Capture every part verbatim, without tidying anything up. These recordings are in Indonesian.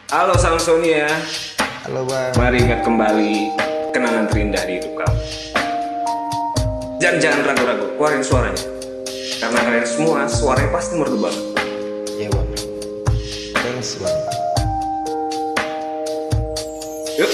Halo Samsonia. Halo bang. Mari ingat kembali kenangan terindah di hidup kamu. Dan jangan ragu-ragu, keluarin suaranya. Karena kalian semua suaranya pasti merdu banget. Iya bang. Thanks bang. Yuk.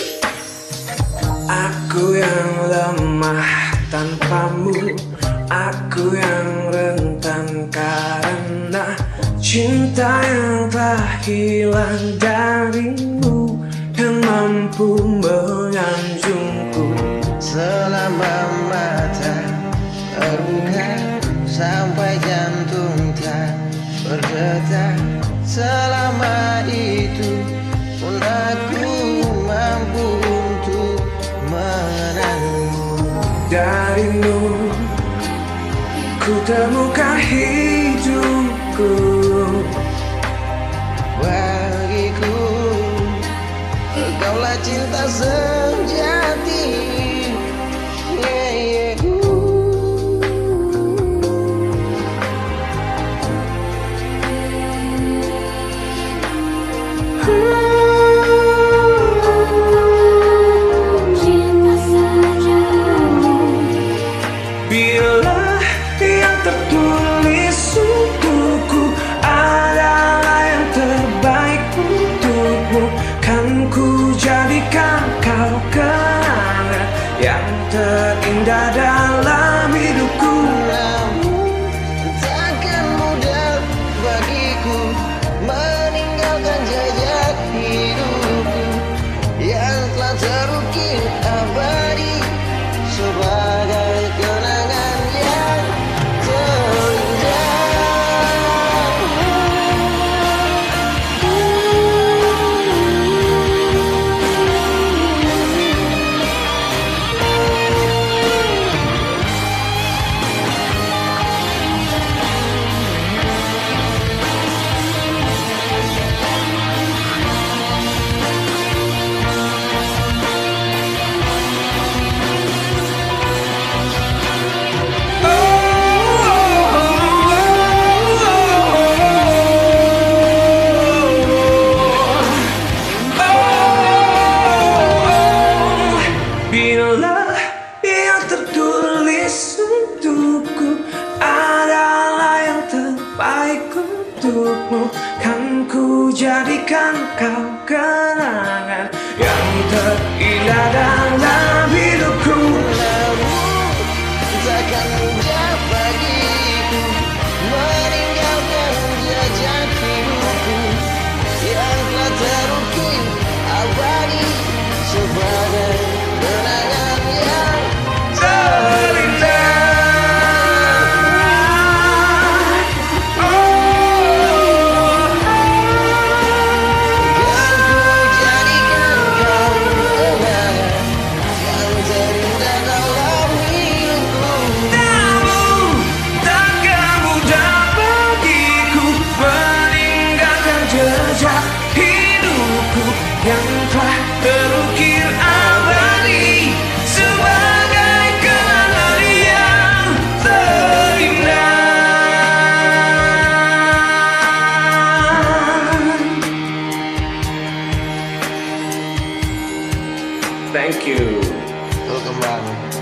Aku yang lemah tanpamu, aku yang rentan karena cinta yang telah hilang darimu, yang mampu menyanjungku Selama mata terbuka sampai jantung tak berdetak, selama itu pun aku mampu untuk mengenangmu. darimu. Ku temukan hidupku. Bagiku kaulah cinta sejati. Yeah, yeah. Bila yang tertulis untukku adalah yang terbaik untukmu, kan ku jadikan kau kenangan yang terindah dalam hidupku. Namun takkan mudah bagiku meninggalkan jejak hidupku yang telah terukir abadi sebagai kenangan yang terindah. Bila yang tertulis untukku adalah yang terbaik untukmu, kan ku jadikan kau kenangan yang terindah dalam hidupku. Namun takkan mudah bagiku meninggalkan jejak hidupku yang telah terukir abadi sebagai kenangan yang terindah. Oh, kan ku jadikan kau kenangan yang terindah dalam hidupku. namun takkan mudah bagiku meninggalkan jejak hidupku yang telah terukir abadi sebagai kenangan yang terindah. Thank you. Welcome bang.